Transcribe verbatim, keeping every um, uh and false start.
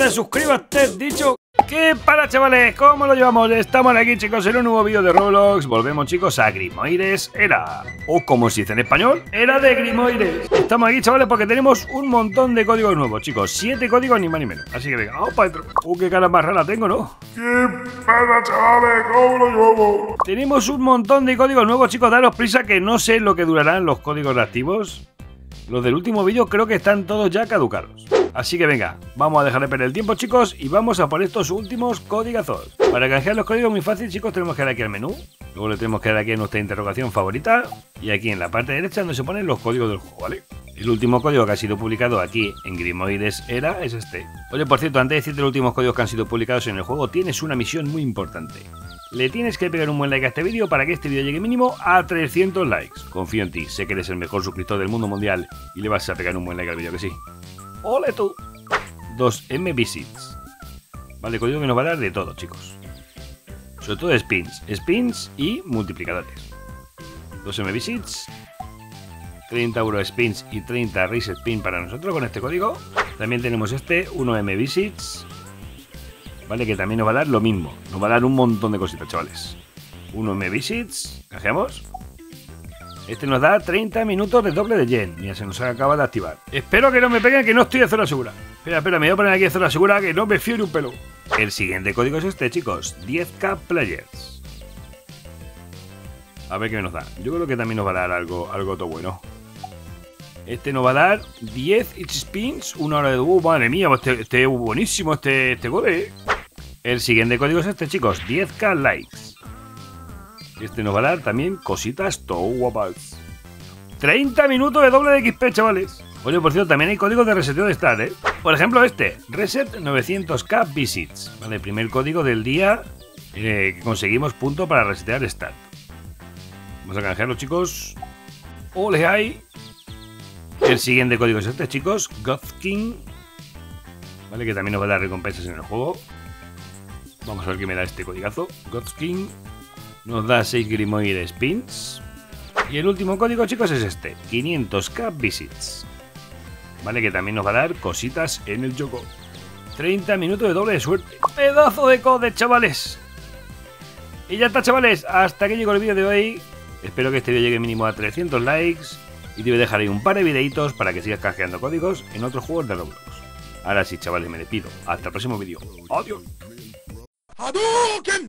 de suscríbete, dicho. ¿Qué para, chavales? ¿Cómo lo llevamos? Estamos aquí, chicos, en un nuevo vídeo de Roblox. Volvemos, chicos, a Grimoires Era, o como se dice en español, Era de Grimoires. Estamos aquí, chavales, porque tenemos un montón de códigos nuevos, chicos. Siete códigos, ni más ni menos. Así que venga, vamos para adentro. Uh, qué cara más rara tengo, ¿no? ¿Qué pasa, chavales? ¿Cómo lo llevamos? Tenemos un montón de códigos nuevos, chicos. Daros prisa, que no sé lo que durarán los códigos activos. Los del último vídeo creo que están todos ya caducados. Así que venga, vamos a dejar de perder el tiempo, chicos, y vamos a por estos últimos códigazos. Para canjear los códigos muy fácil, chicos, tenemos que dar aquí al menú. Luego le tenemos que dar aquí a nuestra interrogación favorita. Y aquí en la parte derecha donde se ponen los códigos del juego, ¿vale? El último código que ha sido publicado aquí en Grimoires Era es este. Oye, por cierto, antes de decirte los últimos códigos que han sido publicados en el juego, tienes una misión muy importante. Le tienes que pegar un buen like a este vídeo para que este vídeo llegue mínimo a trescientos likes. Confío en ti, sé que eres el mejor suscriptor del mundo mundial y le vas a pegar un buen like al vídeo, que sí. ¡Ole tú! dos M Visits. Vale, código que nos va a dar de todo, chicos. Sobre todo spins. Spins y multiplicadores. dos M Visits. treinta euro spins y treinta reset spin para nosotros con este código. También tenemos este, uno M Visits. Vale, que también nos va a dar lo mismo. Nos va a dar un montón de cositas, chavales. uno M Visits. Canjeamos. Este nos da treinta minutos de doble de yen. Mira, se nos acaba de activar. Espero que no me peguen, que no estoy de zona segura. Espera, espera, me voy a poner aquí de zona segura, que no me fío ni un pelo. El siguiente código es este, chicos. diez K Players. A ver qué nos da. Yo creo que también nos va a dar algo, algo todo bueno. Este nos va a dar diez spins, una hora de... Uh, madre mía, este, este es buenísimo, este, este código. El siguiente código es este, chicos. diez K likes. Este nos va a dar también cositas todo guapas. treinta minutos de doble de X P, chavales. Oye, por cierto, también hay códigos de reseteo de Start, ¿eh? Por ejemplo, este. Reset novecientos K Visits. Vale, primer código del día eh, que conseguimos punto para resetear Start. Vamos a canjearlo, chicos. ¡Ole, hay! El siguiente código es este, chicos. Godskin. Vale, que también nos va a dar recompensas en el juego. Vamos a ver qué me da este codigazo. Godskin. Nos da seis Grimoire Spins. Y el último código, chicos, es este. quinientos K Visits. Vale, que también nos va a dar cositas en el juego. treinta minutos de doble de suerte. ¡Pedazo de code, chavales! Y ya está, chavales. Hasta aquí llegó el vídeo de hoy. Espero que este vídeo llegue mínimo a trescientos likes. Y te voy a dejar ahí un par de videitos para que sigas canjeando códigos en otros juegos de Roblox. Ahora sí, chavales, me despido. Hasta el próximo vídeo. ¡Adiós!